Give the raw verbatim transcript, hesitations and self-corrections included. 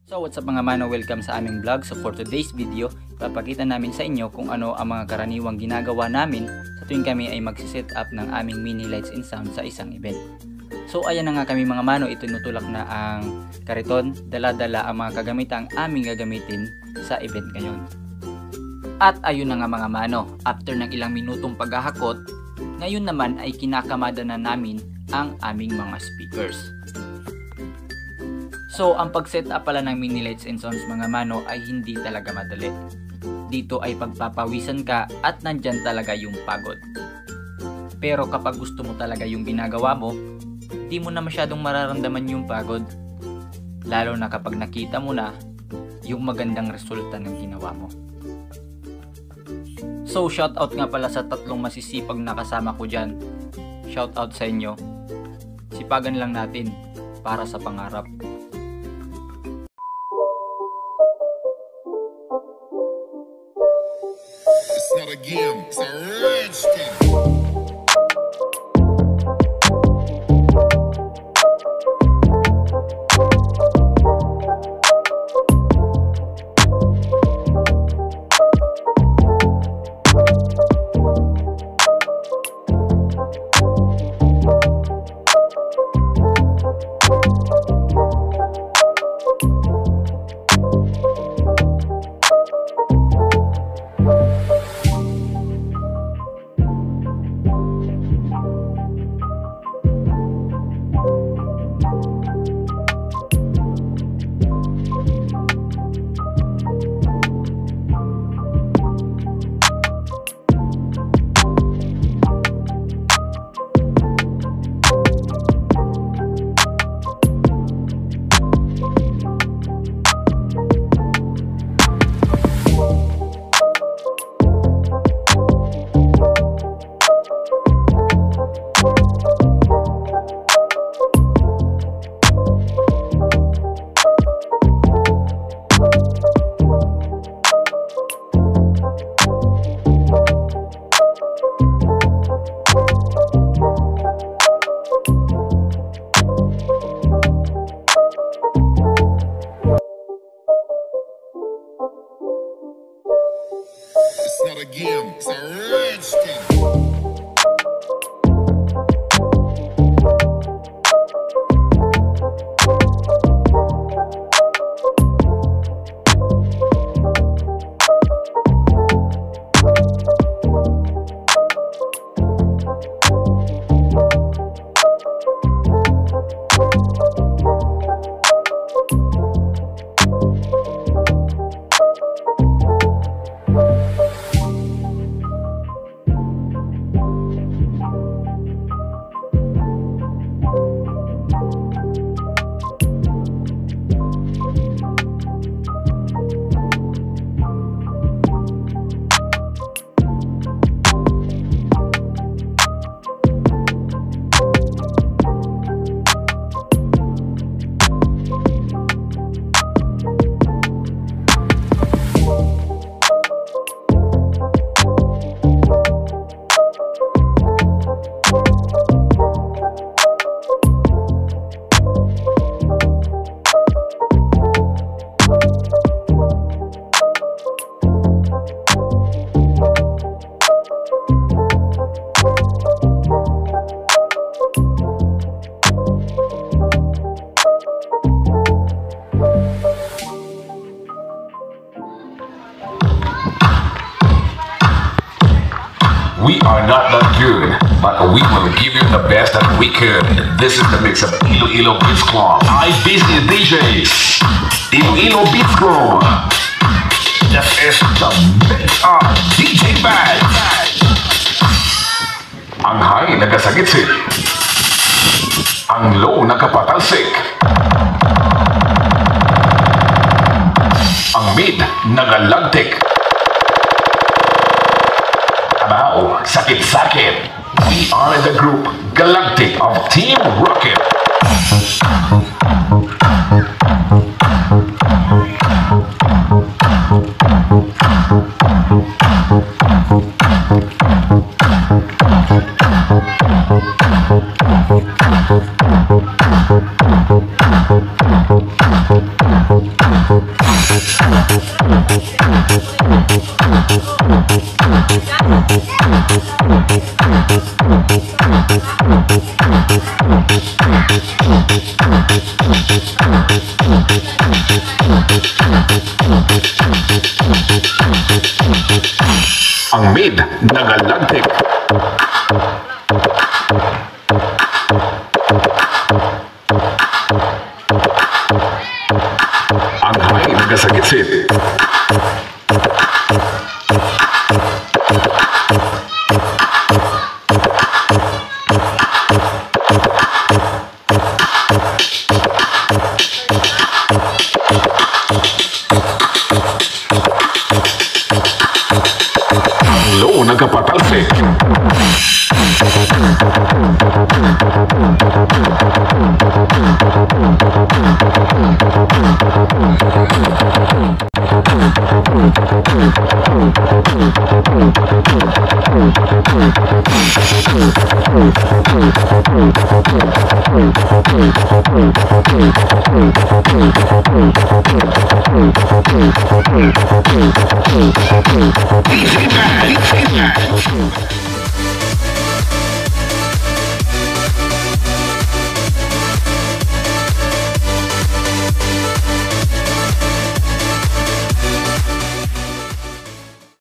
So what's up mga mano, welcome sa aming vlog. So for today's video, papakita namin sa inyo kung ano ang mga karaniwang ginagawa namin sa tuwing kami ay magsiset up ng aming mini lights and sound sa isang event. So ayan na nga kami mga mano, itinutulak na ang kariton, dala-dala ang mga kagamitang aming gagamitin sa event ngayon. At ayun na nga mga mano, after ng ilang minutong paghahakot, ngayon naman ay kinakamada na namin ang aming mga speakers. So, ang pag-set up pala ng mini lights and sounds mga mano ay hindi talaga madali. Dito ay pagpapawisan ka at nandyan talaga yung pagod. Pero kapag gusto mo talaga yung ginagawa mo, di mo na masyadong mararamdaman yung pagod. Lalo na kapag nakita mo na yung magandang resulta ng ginawa mo. So, shoutout nga pala sa tatlong masisipag na kasama ko dyan. Shoutout sa inyo. Sipagan lang natin para sa pangarap. It's not a game, it's a rich thing. It's not a game, it's a rich thing. We are not that good, but we will give you the best that we could. This is the mix of Iloilo Beats Club. I busy D Js. Iloilo Beats Club. This is the mix of D J Bad. Ang high nagasagitsik. Ang low nakapatalsik. Ang mid nagalagtik. Now, sakit-sakit. We are in the group Galactic of Team Rocket. Ang mid nagalagtik. Ang high nagasagitsit. Low nagkapatalsik. Easy man, easy man.